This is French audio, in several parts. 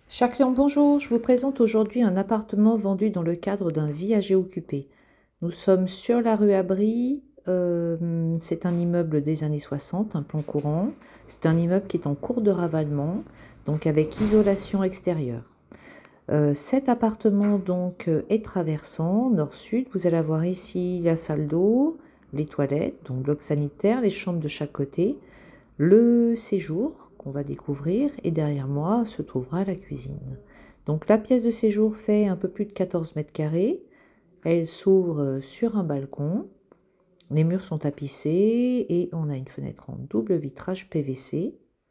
Cher client, bonjour. Je vous présente aujourd'hui un appartement vendu dans le cadre d'un viager occupé. Nous sommes sur la rue Abry. C'est un immeuble des années 60, un plan courant. C'est un immeuble qui est en cours de ravalement, donc avec isolation extérieure. Cet appartement donc est traversant nord-sud. Vous allez avoir ici la salle d'eau, les toilettes, donc bloc sanitaire, les chambres de chaque côté, le séjour qu'on va découvrir, et derrière moi se trouvera la cuisine. Donc la pièce de séjour fait un peu plus de 14 mètres carrés. Elle s'ouvre sur un balcon. Les murs sont tapissés et on a une fenêtre en double vitrage PVC.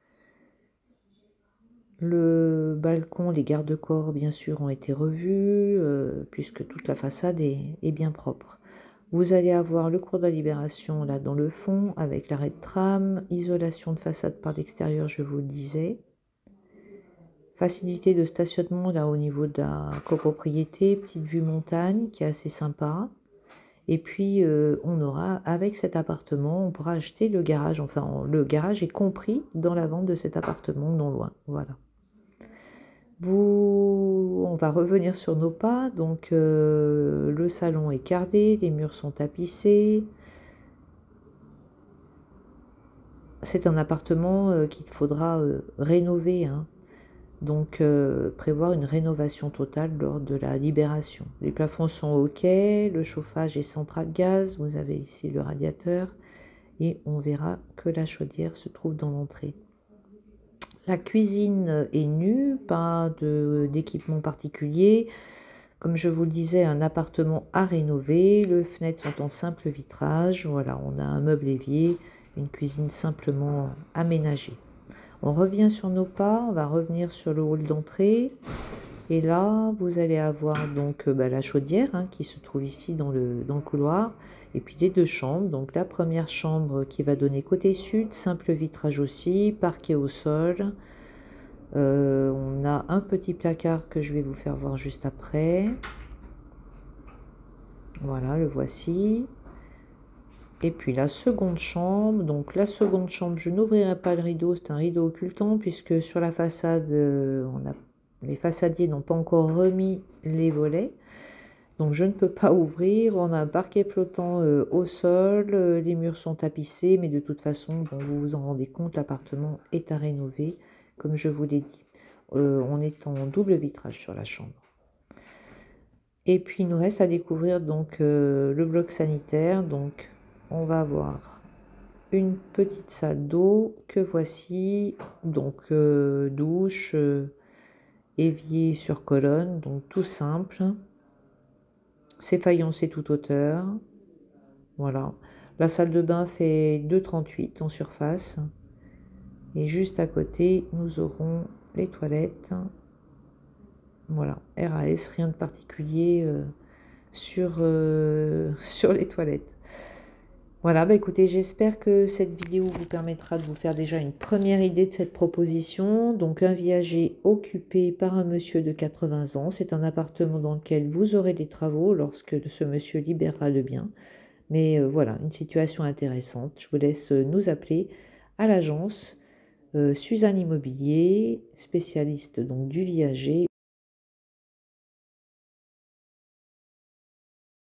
Le balcon, les garde-corps bien sûr ont été revus puisque toute la façade est bien propre. Vous allez avoir le cours de la Libération là dans le fond avec l'arrêt de tram, isolation de façade par l'extérieur, je vous le disais. Facilité de stationnement là au niveau de la copropriété, petite vue montagne qui est assez sympa. Et puis on aura, avec cet appartement, on pourra acheter le garage. Enfin, le garage est compris dans la vente de cet appartement non loin. Voilà. On va revenir sur nos pas. Donc le salon est cardé, les murs sont tapissés. C'est un appartement qu'il faudra rénover, hein. Donc prévoir une rénovation totale lors de la libération. Les plafonds sont OK, le chauffage est central gaz, vous avez ici le radiateur et on verra que la chaudière se trouve dans l'entrée. La cuisine est nue, pas d'équipement particulier. Comme je vous le disais, un appartement à rénover. Les fenêtres sont en simple vitrage. Voilà, on a un meuble évier, une cuisine simplement aménagée. On revient sur nos pas, on va revenir sur le hall d'entrée. Et là, vous allez avoir donc la chaudière hein, qui se trouve ici dans le couloir. Et puis les deux chambres. Donc la première chambre qui va donner côté sud, simple vitrage aussi, parquet au sol. On a un petit placard que je vais vous faire voir juste après. Voilà, le voici. Et puis la seconde chambre. Donc la seconde chambre, je n'ouvrirai pas le rideau, c'est un rideau occultant puisque sur la façade, les façadiers n'ont pas encore remis les volets. Donc je ne peux pas ouvrir. On a un parquet flottant au sol. Les murs sont tapissés, mais de toute façon, bon, vous vous en rendez compte, l'appartement est à rénover, comme je vous l'ai dit. On est en double vitrage sur la chambre. Et puis il nous reste à découvrir donc le bloc sanitaire. Donc on va avoir une petite salle d'eau que voici. Donc douche, évier sur colonne, donc tout simple. C'est faïencé toute hauteur. Voilà. La salle de bain fait 2,38 en surface. Et juste à côté, nous aurons les toilettes. Voilà, RAS, rien de particulier sur les toilettes. Voilà, bah écoutez, j'espère que cette vidéo vous permettra de vous faire déjà une première idée de cette proposition. Donc un viager occupé par un monsieur de 80 ans. C'est un appartement dans lequel vous aurez des travaux lorsque ce monsieur libérera le bien. Mais voilà, une situation intéressante. Je vous laisse nous appeler à l'agence Suzanne Immobilier, spécialiste donc du viager